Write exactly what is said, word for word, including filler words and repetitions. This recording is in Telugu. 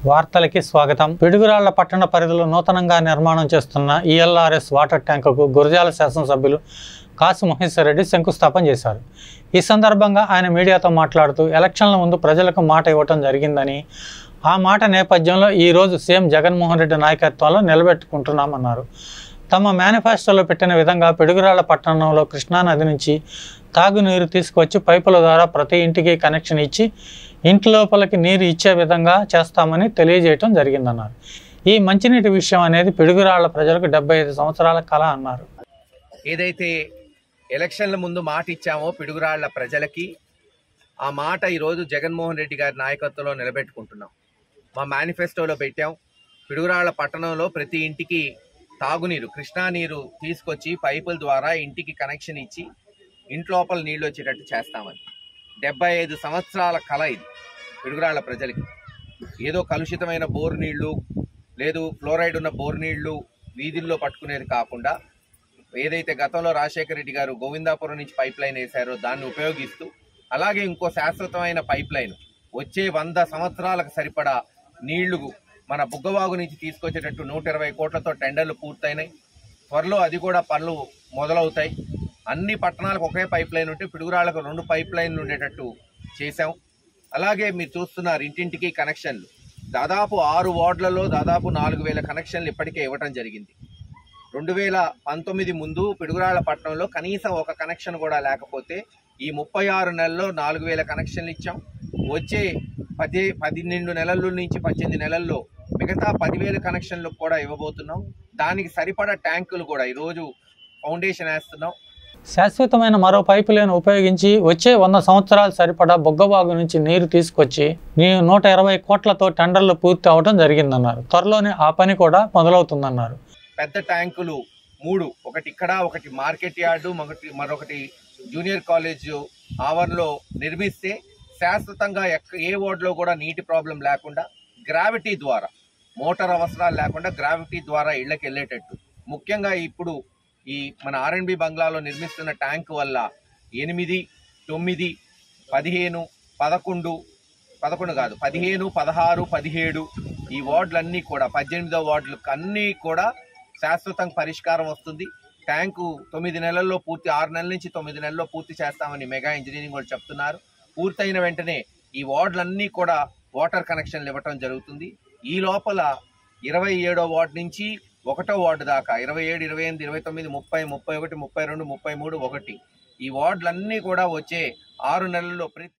వార్తలకి స్వాగతం. పిడుగురాళ్ల పట్టణ పరిధిలో నూతనంగా నిర్మాణం చేస్తున్న ఈఎల్ఆర్ఎస్ వాటర్ ట్యాంకుకు గురజాల శాసనసభ్యులు కాసు మహేశ్వర్ రెడ్డి శంకుస్థాపన చేశారు. ఈ సందర్భంగా ఆయన మీడియాతో మాట్లాడుతూ ఎలక్షన్ల ముందు ప్రజలకు మాట ఇవ్వటం జరిగిందని, ఆ మాట నేపథ్యంలో ఈరోజు సీఎం జగన్మోహన్ రెడ్డి నాయకత్వంలో నిలబెట్టుకుంటున్నామన్నారు. తమ మేనిఫెస్టోలో పెట్టిన విధంగా పిడుగురాళ్ల పట్టణంలో కృష్ణానది నుంచి తాగునీరు తీసుకొచ్చి పైపుల ద్వారా ప్రతి ఇంటికి కనెక్షన్ ఇచ్చి ఇంటి లోపలికి నీరు ఇచ్చే విధంగా చేస్తామని తెలియజేయటం జరిగిందన్నారు. ఈ మంచినీటి విషయం అనేది పిడుగురాళ్ల ప్రజలకు డెబ్బై ఐదు సంవత్సరాల కళ అన్నారు. ఏదైతే ఎలక్షన్ల ముందు మాట ఇచ్చామో పిడుగురాళ్ల ప్రజలకి, ఆ మాట ఈరోజు జగన్మోహన్ రెడ్డి గారి నాయకత్వంలో నిలబెట్టుకుంటున్నాం. మా మేనిఫెస్టోలో పెట్టాం, పిడుగురాళ్ల పట్టణంలో ప్రతి ఇంటికి తాగునీరు కృష్ణా నీరు తీసుకొచ్చి పైపుల ద్వారా ఇంటికి కనెక్షన్ ఇచ్చి ఇంట్లోపల నీళ్లు వచ్చేటట్టు చేస్తామని. డెబ్బై ఐదు సంవత్సరాల కళ ఇది పిడుగురాళ్ల ప్రజలకి. ఏదో కలుషితమైన బోరు నీళ్లు, లేదు ఫ్లోరైడ్ ఉన్న బోరు నీళ్లు వీధుల్లో పట్టుకునేది కాకుండా, ఏదైతే గతంలో రాజశేఖర రెడ్డి గారు గోవిందాపురం నుంచి పైప్ లైన్ వేశారో దాన్ని ఉపయోగిస్తూ, అలాగే ఇంకో శాశ్వతమైన పైప్ లైన్ వచ్చే వంద సంవత్సరాలకు సరిపడా నీళ్లు మన బుగ్గవాగు నుంచి తీసుకొచ్చేటట్టు నూట ఇరవై కోట్లతో టెండర్లు పూర్తయినాయి. త్వరలో అది కూడా పనులు మొదలవుతాయి. అన్ని పట్టణాలకు ఒకే పైప్ లైన్ ఉంటే పిడుగురాళ్లకు రెండు పైప్ లైన్లు ఉండేటట్టు చేశాం. అలాగే మీరు చూస్తున్నారు ఇంటింటికి కనెక్షన్లు. దాదాపు ఆరు వార్డులలో దాదాపు నాలుగు వేల కనెక్షన్లు ఇప్పటికే ఇవ్వటం జరిగింది. రెండు వేల పంతొమ్మిది ముందు పిడుగురాళ్ల పట్టణంలో కనీసం ఒక కనెక్షన్ కూడా లేకపోతే ఈ ముప్పై ఆరు నెలల్లో నాలుగు వేల కనెక్షన్లు ఇచ్చాం. వచ్చే పది పన్నెండు నెలల నుంచి పద్దెనిమిది నెలల్లో మిగతా పదివేల కనెక్షన్లు కూడా ఇవ్వబోతున్నాం. దానికి సరిపడా ట్యాంకులు కూడా ఈరోజు ఫౌండేషన్ వేస్తున్నాం. శాశ్వతమైన మరో పైపు లైన్ ఉపయోగించి వచ్చే వంద సంవత్సరాలు సరిపడా బొగ్గబాగు నుంచి నీరు తీసుకొచ్చి నూట ఇరవై కోట్లతో టెండర్లు పూర్తి అవడం జరిగిందన్నారు. త్వరలోనే ఆ పని కూడా మొదలవుతుందన్నారు. పెద్ద ట్యాంకులు మూడు, ఒకటి ఇక్కడ, ఒకటి మార్కెట్ యార్డు, మరొకటి మరొకటి జూనియర్ కాలేజ్ ఆవరణలో నిర్మిస్తే శాశ్వతంగా ఏ వార్డులో కూడా నీటి ప్రాబ్లం లేకుండా గ్రావిటీ ద్వారా, మోటార్ అవసరాలు లేకుండా గ్రావిటీ ద్వారా ఇళ్లకు వెళ్ళేటట్టు, ముఖ్యంగా ఇప్పుడు ఈ మన ఆర్ఎండ్బి బంగ్లాలో నిర్మిస్తున్న ట్యాంకు వల్ల ఎనిమిది తొమ్మిది పదిహేను పదకొండు పదకొండు కాదు పదిహేను పదహారు పదిహేడు ఈ వార్డులన్నీ కూడా పద్దెనిమిదో వార్డులకు అన్నీ కూడా శాశ్వతంగా పరిష్కారం వస్తుంది. ట్యాంకు తొమ్మిది నెలల్లో పూర్తి, ఆరు నెలల నుంచి తొమ్మిది నెలల్లో పూర్తి చేస్తామని మెగా ఇంజనీరింగ్ వాళ్ళు చెప్తున్నారు. పూర్తయిన వెంటనే ఈ వార్డులన్నీ కూడా వాటర్ కనెక్షన్లు ఇవ్వటం జరుగుతుంది. ఈ లోపల ఇరవై ఏడో వార్డు నుంచి ఒకటో వార్డు దాకా ఇరవై ఏడు ఇరవై ఎనిమిది ఇరవై తొమ్మిది ముప్పై ముప్పై ఒకటి ముప్పై రెండు ముప్పై మూడు ఒకటి ఈ వార్డులన్నీ కూడా వచ్చే ఆరు నెలల్లో ప్రతి